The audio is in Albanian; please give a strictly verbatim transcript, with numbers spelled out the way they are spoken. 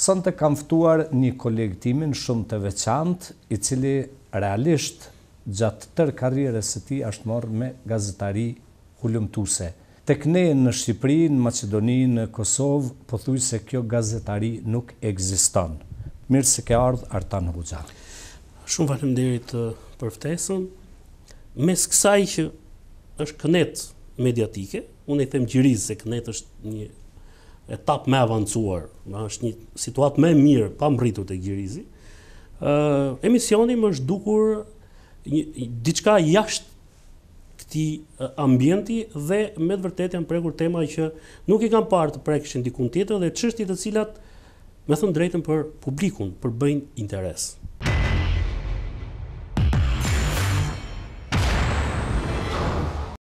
Sonte kam ftuar një koleg timin shumë të veçantë, i cili realisht gjatë tërë karrierës së tij është marrë me gazetari hulumtuese. Tek ne në Shqipëri, në Maqedoni, në Kosovë, pothuajse kjo gazetari nuk ekziston. Mirë se ke ardhur Artan Hoxha. Shumë faleminderit për ftesën. Mes kësaj që është kënet mediatike, unë i them gjiriz se kënet është një etapë më avancuar, është një situatë më e mirë pa mbritur tek gjirizi. Uh, emisioni më është dukur një, diçka jashtë këtij ambienti dhe me të vërtetë janë prekur tema që nuk i kanë parë të prekshin dikun tjetër dhe çështje të cilat, me thënë drejtën, për publikun, për bëjnë interes.